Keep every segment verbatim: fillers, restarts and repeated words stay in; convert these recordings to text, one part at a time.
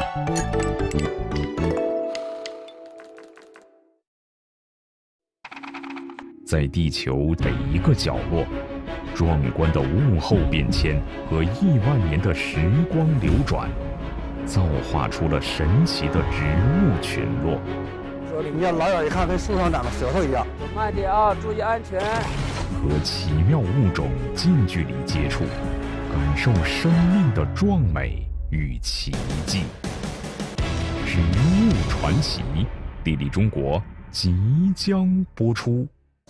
在地球每一个角落，壮观的物候变迁和亿万年的时光流转，造化出了神奇的植物群落。 你要老远一看，跟树上长的舌头一样。 慢点啊，注意安全。 和奇妙物种近距离接触，感受生命的壮美与奇迹。植物传奇，地理中国即将播出。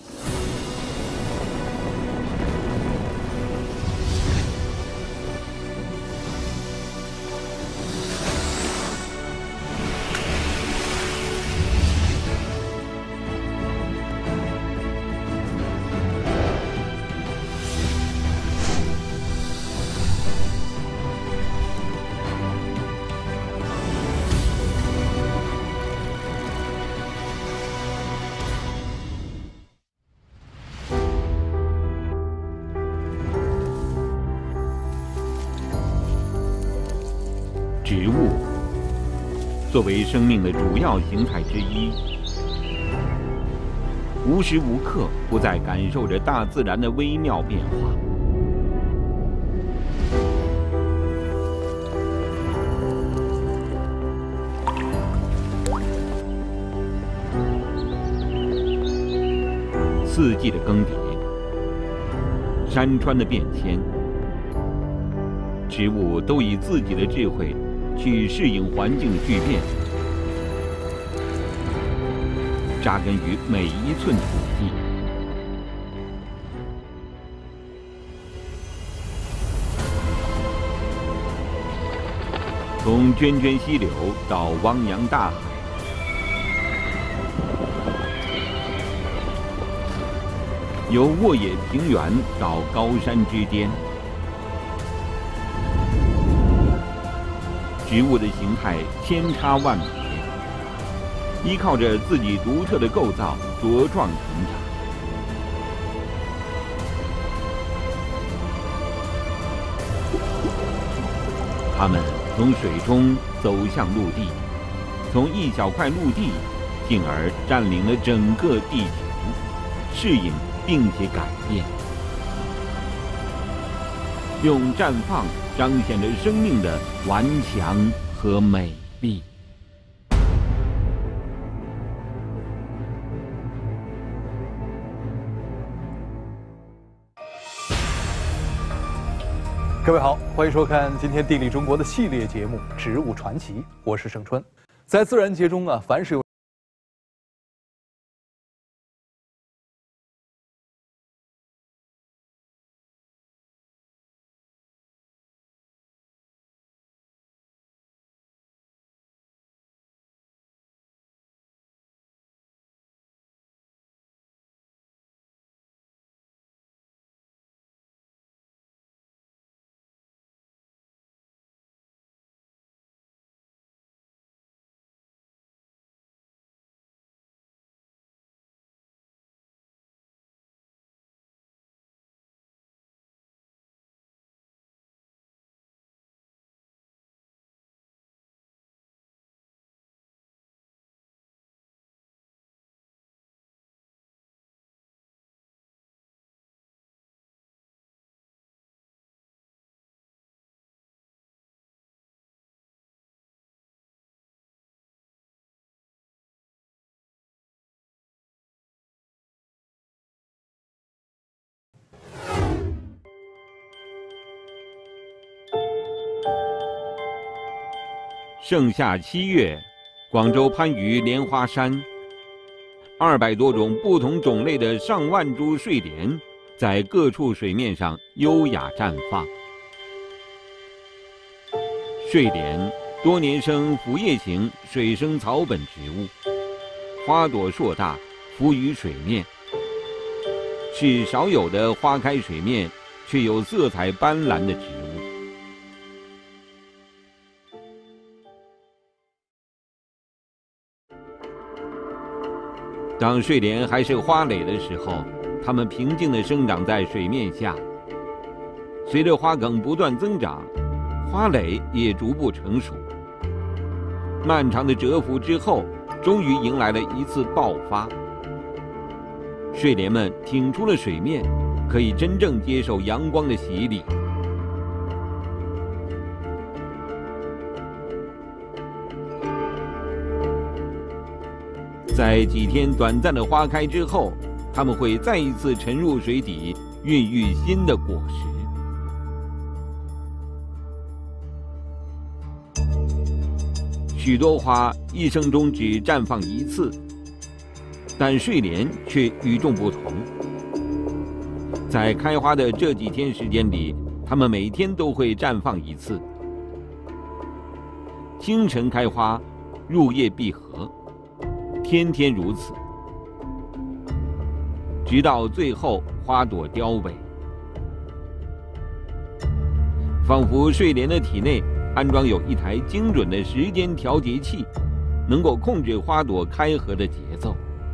植物作为生命的主要形态之一，无时无刻不在感受着大自然的微妙变化。四季的更迭，山川的变迁，植物都以自己的智慧去适应环境巨变，扎根于每一寸土地。从涓涓溪流到汪洋大海，由沃野平原到高山之巅。植物的形态千差万别，依靠着自己独特的构造茁壮成长。它们从水中走向陆地，从一小块陆地，进而占领了整个地球，适应并且改变，用绽放彰显着生命的顽强和美丽。 各位好，欢迎收看今天地理中国的系列节目《植物传奇》，我是盛川。在自然界中啊，凡是有盛夏七月，广州番禺莲花山，二百多种不同种类的上万株睡莲在各处水面上优雅绽放。睡莲多年生腐叶型水生草本植物，花朵硕大，浮于水面，是少有的花开水面却有色彩斑斓的植物。当睡莲还是花蕾的时候，它们平静地生长在水面下。随着花梗不断增长，花蕾也逐步成熟。 漫长的蛰伏之后，终于迎来了一次爆发。睡莲们挺出了水面，可以真正接受阳光的洗礼。在几天短暂的花开之后，它们会再一次沉入水底，孕育新的果实。许多花一生中只绽放一次，但睡莲却与众不同。在开花的这几天时间里，它们每天都会绽放一次。清晨开花，入夜闭合，天天如此，直到最后花朵凋萎。仿佛睡莲的体内安装有一台精准的时间调节器，能够控制花朵开合的节奏。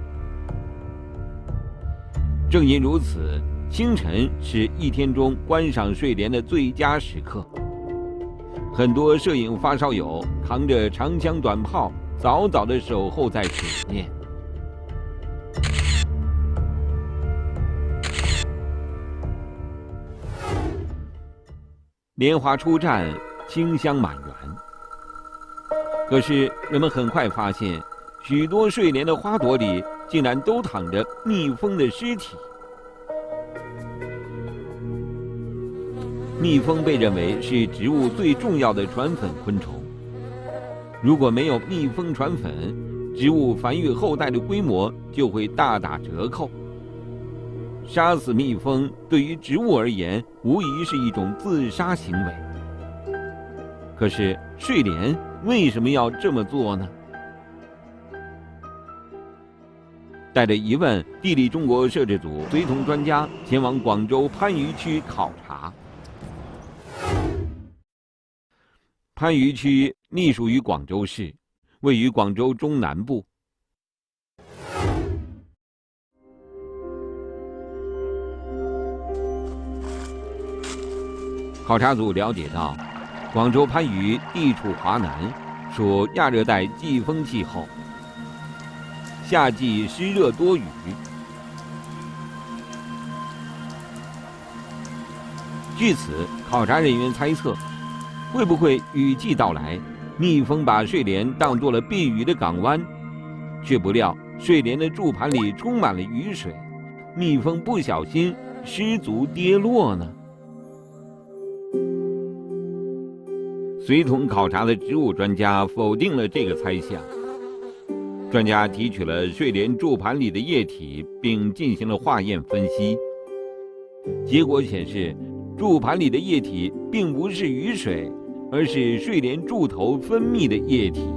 正因如此，清晨是一天中观赏睡莲的最佳时刻。很多摄影发烧友扛着长枪短炮，早早地守候在水面。莲花初绽，清香满园。可是人们很快发现，许多睡莲的花朵里竟然都躺着蜜蜂的尸体。蜜蜂被认为是植物最重要的传粉昆虫，如果没有蜜蜂传粉，植物繁育后代的规模就会大打折扣。杀死蜜蜂对于植物而言，无疑是一种自杀行为。可是睡莲为什么要这么做呢？带着疑问，地理中国摄制组随同专家前往广州番禺区考察。番禺区隶属于广州市，位于广州中南部。考察组了解到，广州番禺地处华南，属亚热带季风气候，夏季湿热多雨。据此，考察人员猜测，会不会雨季到来，蜜蜂把睡莲当作了避雨的港湾，却不料睡莲的柱盘里充满了雨水，蜜蜂不小心失足跌落呢？随同考察的植物专家否定了这个猜想。专家提取了睡莲柱盘里的液体，并进行了化验分析。结果显示，柱盘里的液体并不是雨水，而是睡莲柱头分泌的液体。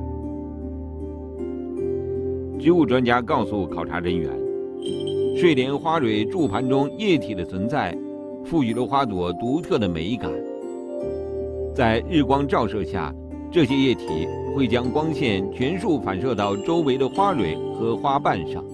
植物专家告诉考察人员，睡莲花蕊柱盘中液体的存在，赋予了花朵独特的美感。在日光照射下，这些液体会将光线全数反射到周围的花蕊和花瓣上。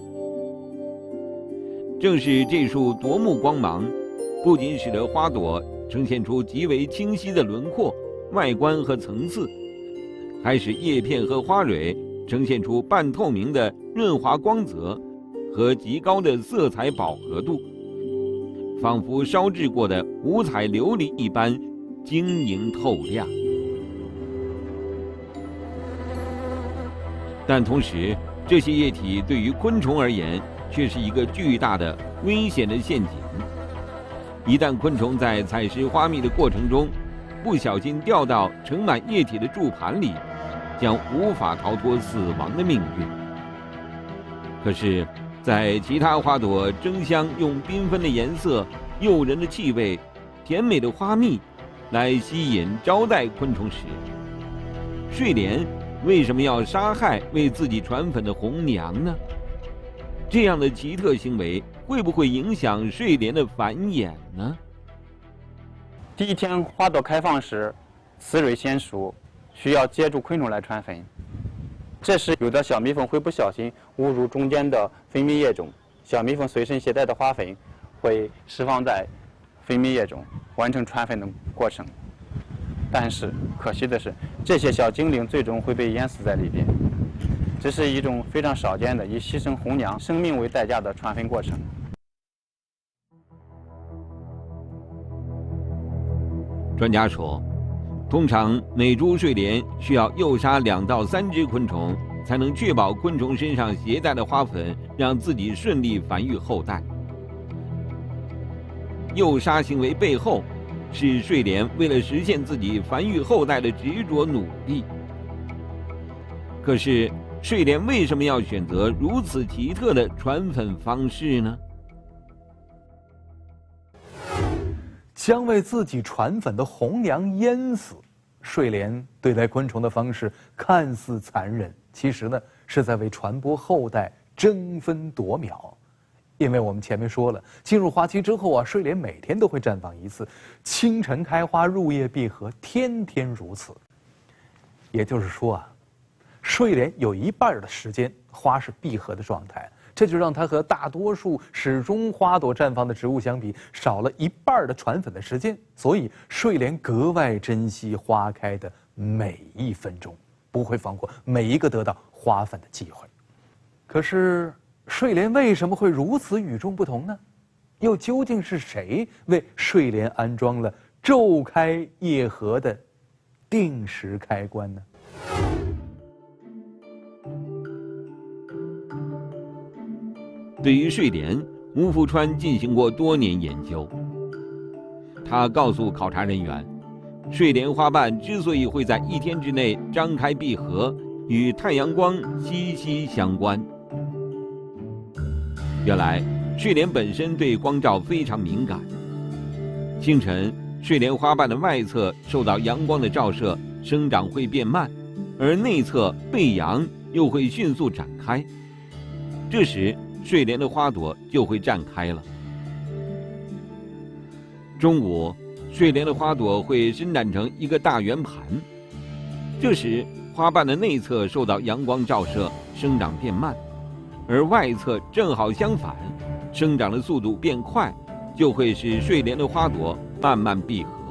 正是这束夺目光芒，不仅使得花朵呈现出极为清晰的轮廓、外观和层次，还使叶片和花蕊呈现出半透明的润滑光泽和极高的色彩饱和度，仿佛烧制过的五彩琉璃一般晶莹透亮。但同时，这些液体对于昆虫而言却是一个巨大的危险的陷阱。一旦昆虫在采食花蜜的过程中不小心掉到盛满液体的柱盘里，将无法逃脱死亡的命运。可是，在其他花朵争相用缤纷的颜色、诱人的气味、甜美的花蜜来吸引招待昆虫时，睡莲为什么要杀害为自己传粉的红娘呢？这样的奇特行为会不会影响睡莲的繁衍呢？ 第一天花朵开放时，雌蕊先熟，需要接住昆虫来传粉。这时，有的小蜜蜂会不小心误入中间的分泌液中，小蜜蜂随身携带的花粉会释放在分泌液中，完成传粉的过程。但是可惜的是， 这些小精灵最终会被淹死在里边。这是一种非常少见的以牺牲红娘生命为代价的传坟过程。 专家说，通常每株睡莲需要诱杀两到三只昆虫，才能确保昆虫身上携带的花粉让自己顺利繁育后代。诱杀行为背后，是睡莲为了实现自己繁育后代的执着努力。可是，睡莲为什么要选择如此奇特的传粉方式呢？ 将为自己传粉的红娘淹死，睡莲对待昆虫的方式看似残忍，其实呢是在为传播后代争分夺秒。因为我们前面说了，进入花期之后啊，睡莲每天都会绽放一次，清晨开花，入夜闭合，天天如此。也就是说啊，睡莲有一半的时间花是闭合的状态，这就让它和大多数始终花朵绽放的植物相比，少了一半的传粉的时间。所以睡莲格外珍惜花开的每一分钟，不会放过每一个得到花粉的机会。可是睡莲为什么会如此与众不同呢？又究竟是谁为睡莲安装了昼开夜合的定时开关呢？ 对于睡莲，吴福川进行过多年研究。他告诉考察人员，睡莲花瓣之所以会在一天之内张开闭合，与太阳光息息相关。原来，睡莲本身对光照非常敏感。清晨，睡莲花瓣的外侧受到阳光的照射，生长会变慢，而内侧背阳又会迅速展开。这时，睡莲的花朵就会绽开了。中午，睡莲的花朵会伸展成一个大圆盘。这时，花瓣的内侧受到阳光照射，生长变慢，而外侧正好相反，生长的速度变快，就会使睡莲的花朵慢慢闭合。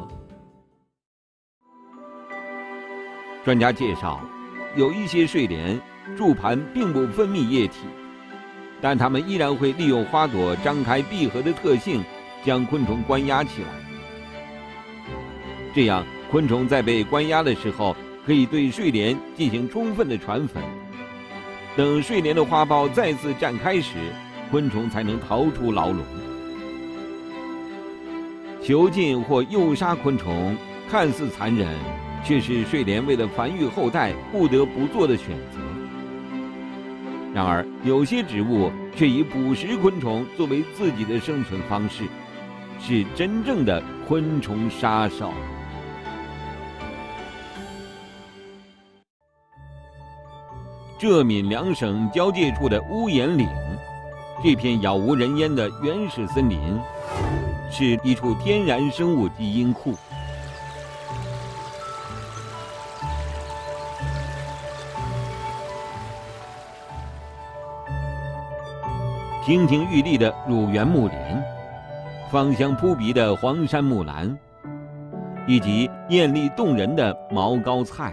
专家介绍，有一些睡莲柱盘并不分泌液体，但它们依然会利用花朵张开闭合的特性，将昆虫关押起来。这样，昆虫在被关押的时候，可以对睡莲进行充分的传粉。等睡莲的花苞再次绽开时，昆虫才能逃出牢笼。囚禁或诱杀昆虫看似残忍，却是睡莲为了繁育后代不得不做的选择。然而，有些植物却以捕食昆虫作为自己的生存方式，是真正的昆虫杀手。浙闽两省交界处的屋檐岭，这片杳无人烟的原始森林，是一处天然生物基因库。亭亭玉立的乳源木莲，芳香扑鼻的黄山木兰，以及艳丽动人的毛膏菜。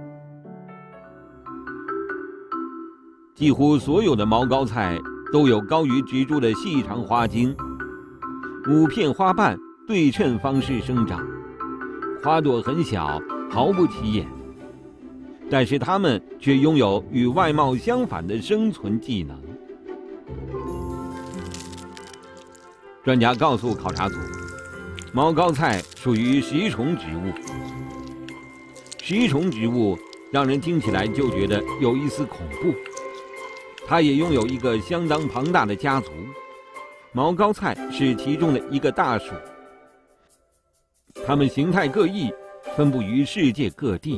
几乎所有的毛膏菜都有高于植株的细长花茎，五片花瓣对称方式生长，花朵很小，毫不起眼，但是它们却拥有与外貌相反的生存技能。专家告诉考察组，毛膏菜属于食虫植物。食虫植物让人听起来就觉得有一丝恐怖。它也拥有一个相当庞大的家族，毛膏菜是其中的一个大属。它们形态各异，分布于世界各地。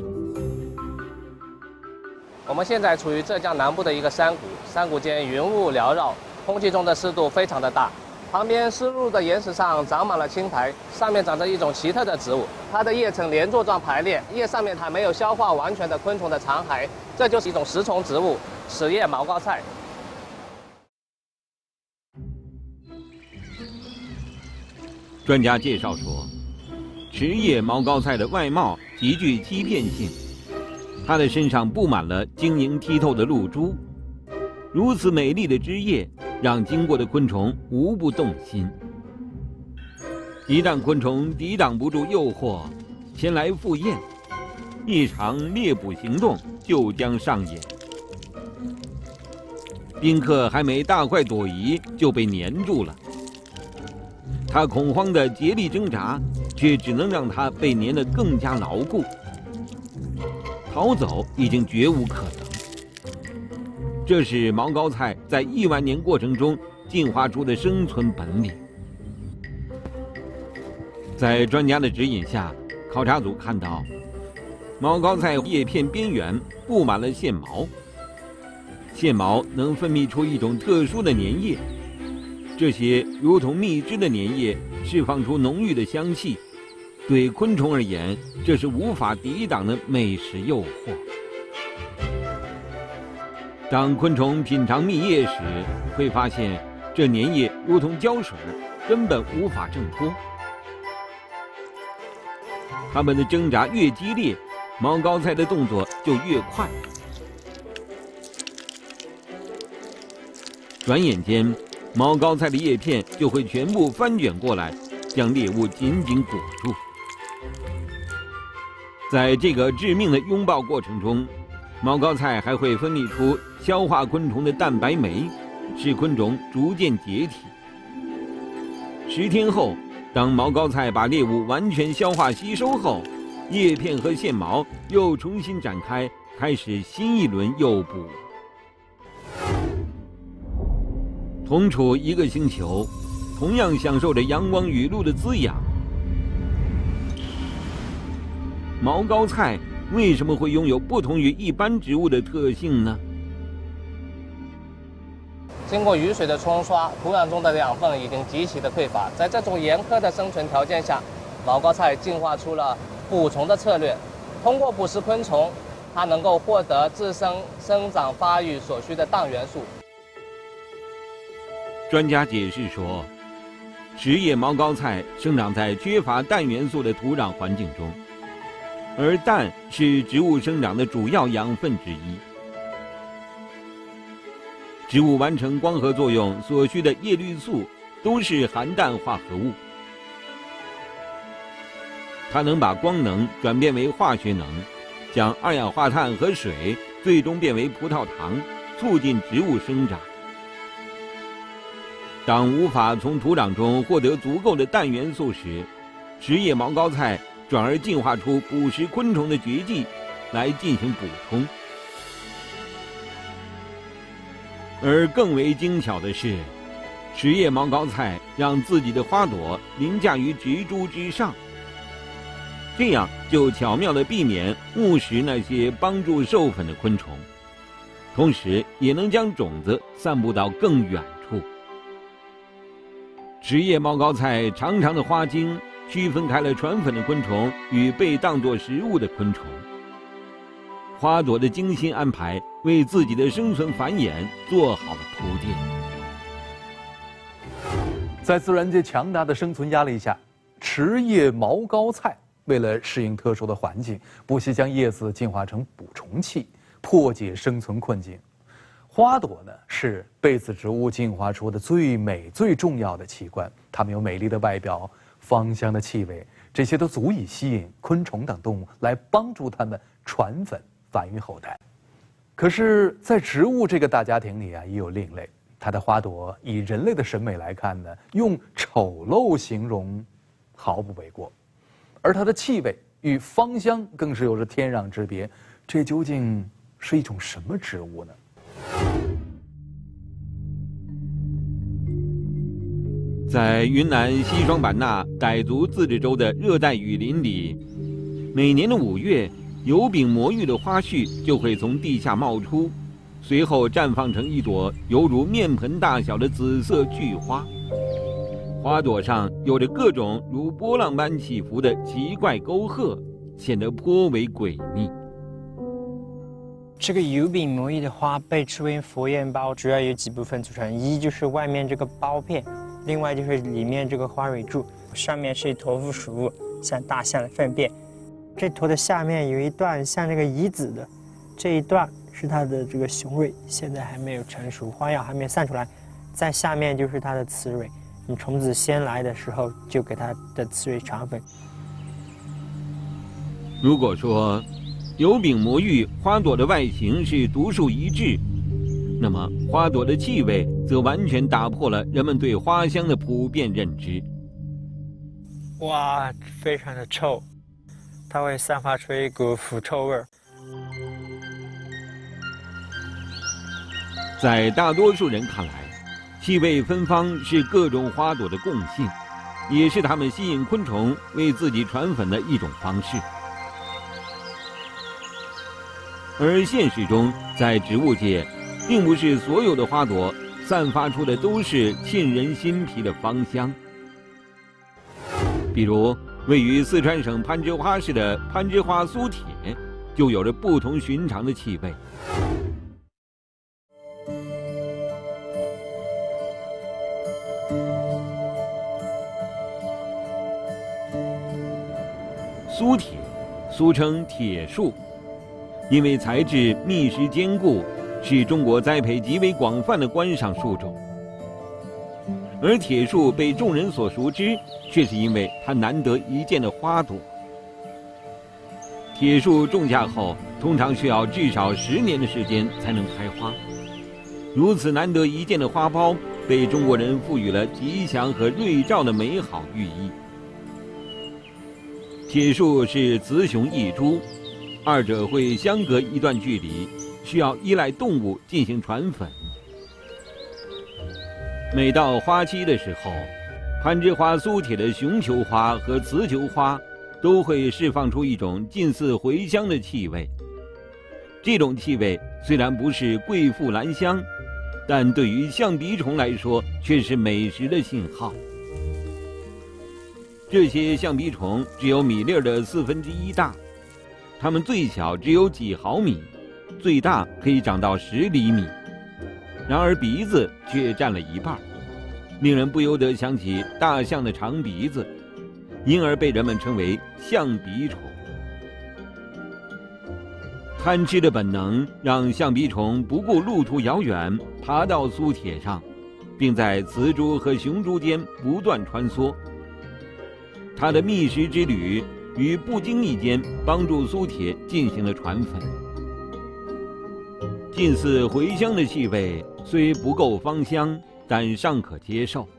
我们现在处于浙江南部的一个山谷，山谷间云雾缭绕，空气中的湿度非常的大。旁边湿漉漉的岩石上长满了青苔，上面长着一种奇特的植物，它的叶呈连座状排列，叶上面还没有消化完全的昆虫的残骸，这就是一种食虫植物——齿叶毛膏菜。 专家介绍说，齿叶毛膏菜的外貌极具欺骗性， 它的身上布满了晶莹剔透的露珠，如此美丽的枝叶让经过的昆虫无不动心。一旦昆虫抵挡不住诱惑，前来赴宴，一场猎捕行动就将上演。宾客还没大快朵颐，就被粘住了。他恐慌地竭力挣扎，却只能让他被粘得更加牢固。逃走已经绝无可能。这是毛膏菜在亿万年过程中进化出的生存本领。在专家的指引下，考察组看到毛膏菜叶片边缘布满了线毛，线毛能分泌出一种特殊的粘液，这些如同蜜汁的粘液释放出浓郁的香气，对昆虫而言，这是无法抵挡的美食诱惑。当昆虫品尝蜜液时，会发现这粘液如同胶水，根本无法挣脱。它们的挣扎越激烈，毛膏菜的动作就越快。转眼间，毛膏菜的叶片就会全部翻卷过来，将猎物紧紧裹住。在这个致命的拥抱过程中，毛膏菜还会分泌出消化昆虫的蛋白酶，使昆虫逐渐解体。十天后，当毛膏菜把猎物完全消化吸收后，叶片和线毛又重新展开，开始新一轮诱捕。同处一个星球，同样享受着阳光雨露的滋养，毛膏菜为什么会拥有不同于一般植物的特性呢？ 经过雨水的冲刷，土壤中的养分已经极其的匮乏。在这种严苛的生存条件下，毛膏菜进化出了捕虫的策略。通过捕食昆虫，它能够获得自身生长发育所需的氮元素。 专家解释说，食叶毛膏菜生长在缺乏氮元素的土壤环境中，而氮是植物生长的主要养分之一。植物完成光合作用所需的叶绿素都是含氮化合物，它能把光能转变为化学能，将二氧化碳和水最终变为葡萄糖，促进植物生长。当无法从土壤中获得足够的氮元素时，食叶毛膏菜转而进化出捕食昆虫的绝技来进行补充。而更为精巧的是，食叶毛膏菜让自己的花朵凌驾于植株之上，这样就巧妙地避免误食那些帮助授粉的昆虫，同时也能将种子散布到更远处。食叶毛膏菜长长的花茎区分开了传粉的昆虫与被当作食物的昆虫。花朵的精心安排为自己的生存繁衍做好了铺垫。 在自然界强大的生存压力下，持叶毛膏菜为了适应特殊的环境，不惜将叶子进化成捕虫器，破解生存困境。花朵呢，是被子植物进化出的最美最重要的器官，它们有美丽的外表、芳香的气味，这些都足以吸引昆虫等动物来帮助它们传粉繁育后代。可是，在植物这个大家庭里啊，也有另类。它的花朵以人类的审美来看呢，用丑陋形容毫不为过，而它的气味与芳香更是有着天壤之别。这究竟是一种什么植物呢？ 在云南西双版纳傣族自治州的热带雨林里，每年的五月，油柄魔芋的花序就会从地下冒出，随后绽放成一朵犹如面盆大小的紫色巨花。花朵上有着各种如波浪般起伏的奇怪沟壑，显得颇为诡秘。 这个油柄魔芋的花被称为佛眼苞，主要有几部分组成：一就是外面这个苞片，另外就是里面这个花蕊柱，上面是一坨附属物，像大象的粪便。这坨的下面有一段像那个遗子的， 这一段是它的这个雄蕊，现在还没有成熟，花药还没散出来，在下面就是它的雌蕊。你虫子先来的时候，就给它的雌蕊传粉。 如果说油饼魔芋花朵的外形是独树一帜，那么花朵的气味则完全打破了人们对花香的普遍认知。 哇，非常的臭，它会散发出一股腐臭味儿。 在大多数人看来，气味芬芳是各种花朵的共性，也是它们吸引昆虫为自己传粉的一种方式。而现实中，在植物界，并不是所有的花朵散发出的都是沁人心脾的芳香。比如，位于四川省攀枝花市的攀枝花苏铁，就有着不同寻常的气味。苏铁，俗称铁树，因为材质密实坚固，是中国栽培极为广泛的观赏树种。而铁树被众人所熟知，却是因为它难得一见的花朵。铁树种下后，通常需要至少十年的时间才能开花。如此难得一见的花苞，被中国人赋予了吉祥和瑞兆的美好寓意。铁树是雌雄异株，二者会相隔一段距离，需要依赖动物进行传粉。每到花期的时候，攀枝花苏铁的雄球花和雌球花都会释放出一种近似茴香的气味。这种气味虽然不是贵妇兰香，但对于象鼻虫来说却是美食的信号。这些象鼻虫只有米粒的四分之一大，它们最小只有几毫米，最大可以长到十厘米。然而鼻子却占了一半，令人不由得想起大象的长鼻子，因而被人们称为象鼻虫。贪吃的本能让象鼻虫不顾路途遥远，爬到苏铁上，并在雌株和雄株间不断穿梭。它的觅食之旅于不经意间帮助苏铁进行了传粉。近似茴香的气味虽不够芳香，但尚可接受。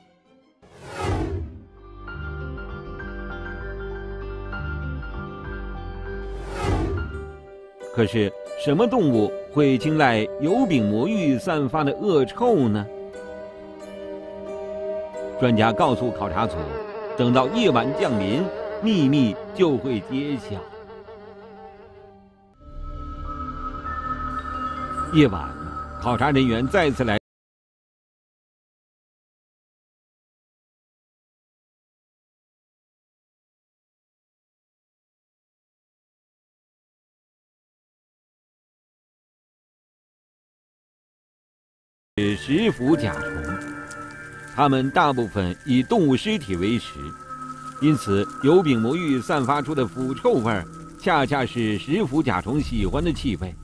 可是，什么动物会青睐油饼魔芋散发的恶臭呢？专家告诉考察组，等到夜晚降临，秘密就会揭晓。夜晚，考察人员再次来是食腐甲虫，它们大部分以动物尸体为食，因此油饼魔芋散发出的腐臭味儿，恰恰是食腐甲虫喜欢的气味。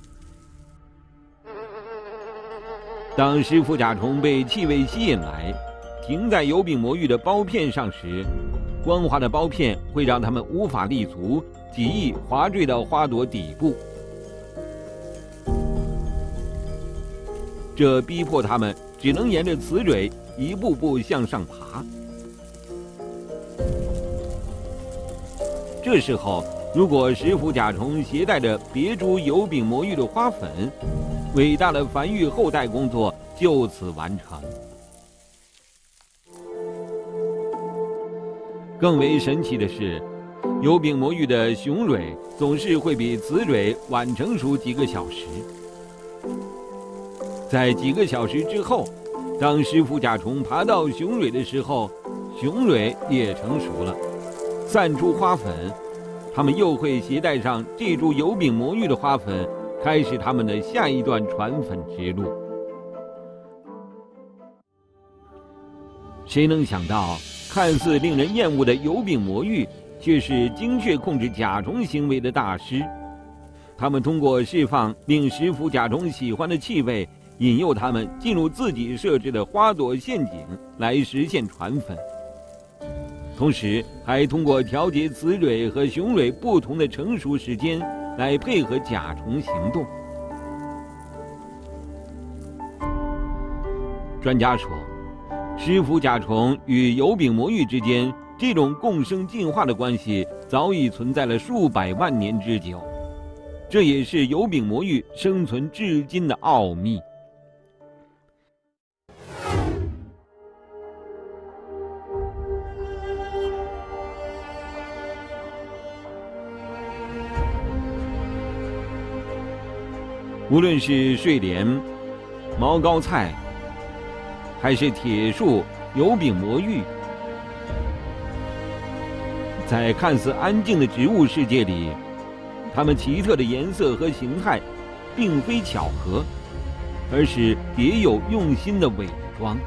当食腐甲虫被气味吸引来，停在油饼魔芋的苞片上时，光滑的苞片会让它们无法立足，极易滑坠到花朵底部。这逼迫它们只能沿着雌蕊一步步向上爬。这时候，如果食腐甲虫携带着别株油饼魔芋的花粉，伟大的繁育后代工作就此完成。更为神奇的是，油饼魔芋的雄蕊总是会比雌蕊晚成熟几个小时。在几个小时之后，当食腐甲虫爬到雄蕊的时候，雄蕊也成熟了，散出花粉，它们又会携带上这株油饼魔芋的花粉，开始他们的下一段传粉之路。谁能想到，看似令人厌恶的油饼魔芋，却是精确控制甲虫行为的大师？ 他们通过释放令食腐甲虫喜欢的气味，引诱它们进入自己设置的花朵陷阱，来实现传粉。同时，还通过调节雌蕊和雄蕊不同的成熟时间，来配合甲虫行动。专家说，食腐甲虫与油柄魔芋之间这种共生进化的关系早已存在了数百万年之久，这也是油柄魔芋生存至今的奥秘。无论是睡莲、毛膏菜，还是铁树、油柄魔芋，在看似安静的植物世界里，它们奇特的颜色和形态，并非巧合，而是别有用心的伪装。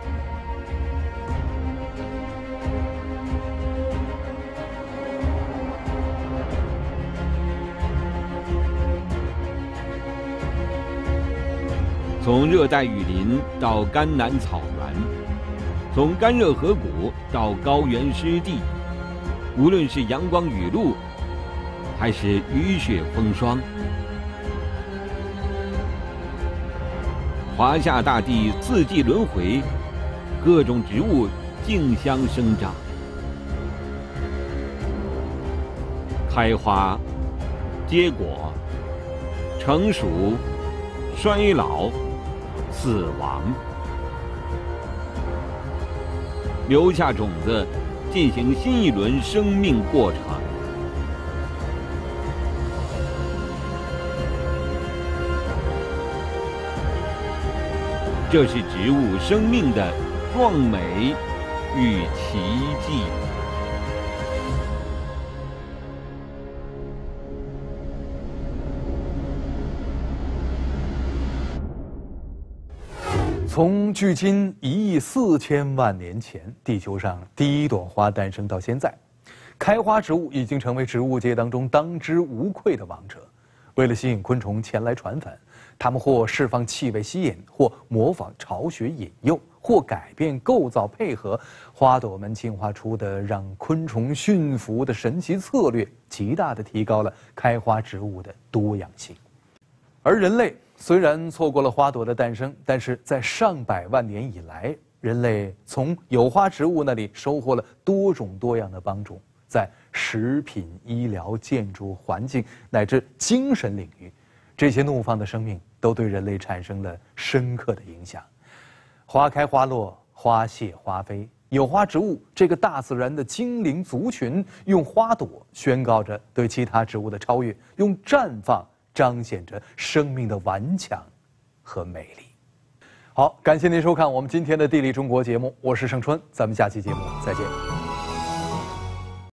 从热带雨林到甘南草原，从干热河谷到高原湿地，无论是阳光雨露，还是雨雪风霜，华夏大地四季轮回，各种植物竞相生长，开花、结果、成熟、衰老、死亡，留下种子，进行新一轮生命过程。这是植物生命的壮美与奇迹。 从距今一亿四千万年前，地球上第一朵花诞生到现在，开花植物已经成为植物界当中当之无愧的王者。为了吸引昆虫前来传粉，它们或释放气味吸引，或模仿巢穴引诱，或改变构造配合，花朵们进化出的让昆虫驯服的神奇策略，极大地提高了开花植物的多样性。而人类虽然错过了花朵的诞生，但是在上百万年以来，人类从有花植物那里收获了多种多样的帮助，在食品、医疗、建筑、环境乃至精神领域，这些怒放的生命都对人类产生了深刻的影响。花开花落，花谢花飞，有花植物这个大自然的精灵族群，用花朵宣告着对其他植物的超越，用绽放彰显着生命的顽强和美丽。好，感谢您收看我们今天的《地理中国》节目，我是盛春，咱们下期节目再见。